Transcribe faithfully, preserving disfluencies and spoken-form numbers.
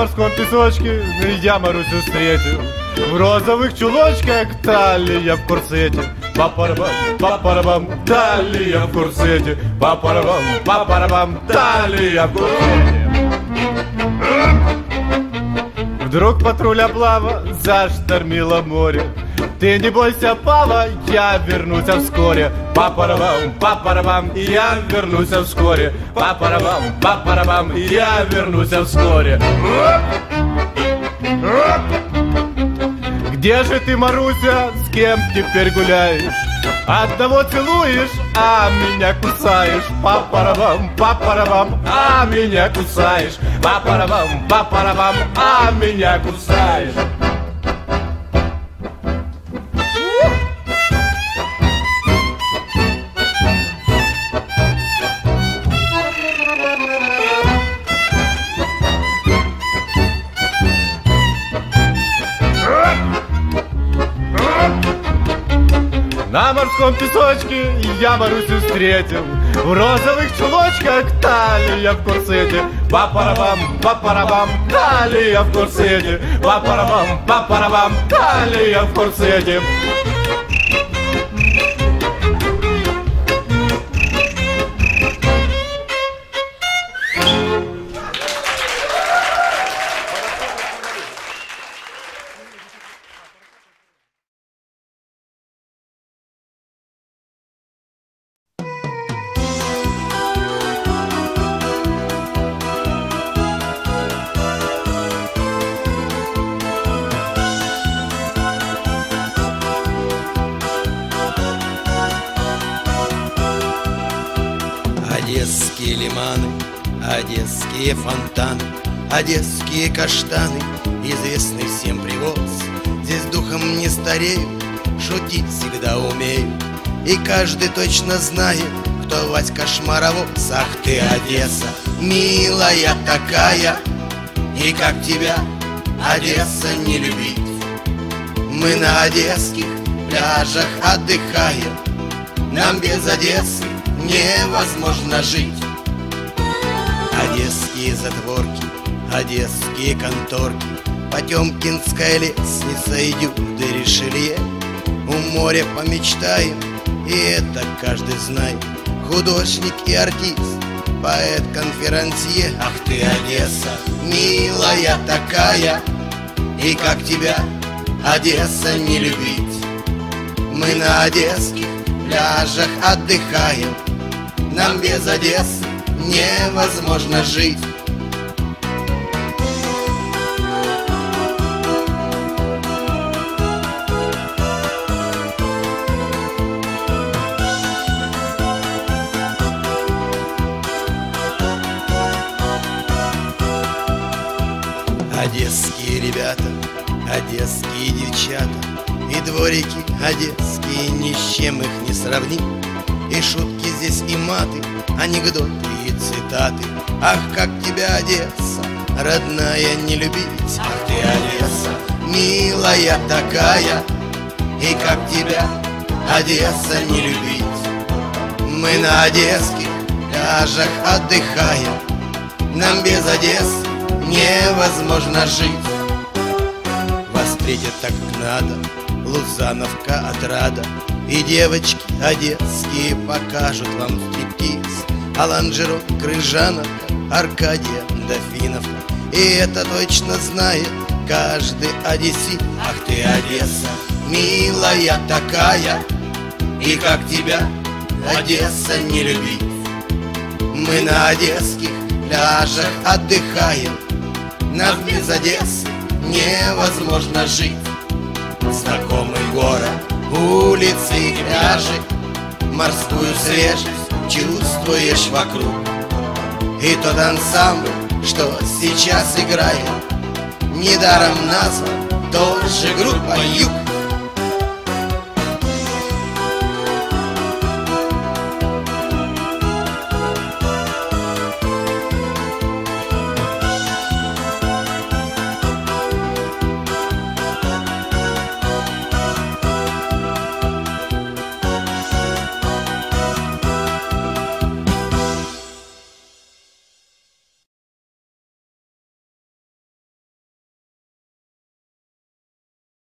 морском песочке я Марусю встретил. В розовых чулочках талия в курсете. Па-парабам, па-парабам, талия в курсете. Па-парабам, па-парабам, талия в курсете. Вдруг патруль облава заштормило море. Ты не бойся, Пава, я вернусь вскоре. Па-парабам, па-парабам, я вернусь вскоре. Па-парабам, па-парабам, я вернусь вскоре. Где же ты, Маруся, с кем теперь гуляешь? Одного целуешь, а меня кусаешь. Па-парабам, па-парабам, а меня кусаешь. Па-парабам, па-парабам, а меня кусаешь. На морском песочке я Марусю встретил. В розовых чулочках талия в курсете. Па-парабам, па-парабам, талия в курсете. Па-парабам, па-парабам, талия в курсете. Одесские лиманы, одесские фонтаны, одесские каштаны, известный всем привоз. Здесь духом не старею, шутить всегда умею, и каждый точно знает, кто Васька Шмаровоз. Ах ты, Одесса, милая такая, и как тебя, Одесса, не любить? Мы на одесских пляжах отдыхаем, нам без Одессы невозможно жить. Одесские затворки, одесские конторки, Потемкинская лестница идет до Ришелье. У моря помечтаем, и это каждый знает, художник и артист, поэт, конферансье. Ах ты, Одесса, милая такая, и как тебя, Одесса, не любить? Мы на одесских пляжах отдыхаем, нам без Одессы невозможно жить. Одесские ребята, одесские девчата, и дворики одесские, ни с чем их не сравнить. И шутки здесь, и маты, анекдоты и цитаты. Ах, как тебя, Одесса, родная, не любить? Ах ты, Одесса, милая такая, и как тебя, Одесса, не любить? Мы на одесских пляжах отдыхаем, нам без Одессы невозможно жить. Вас встретят так, как надо, Лузановка, отрада, и девочки одесские покажут вам стриптиз. Аланжиров, Крыжановка, Аркадия, Дофиновка, и это точно знает каждый одессит. Ах ты, Одесса, милая такая, и как тебя, Одесса, не любить? Мы на одесских пляжах отдыхаем, нам без Одессы невозможно жить. Знакомый город, улицы и пляжи, морскую свежесть чувствуешь вокруг. И тот ансамбль, что сейчас играет, недаром назван тоже группа Юг.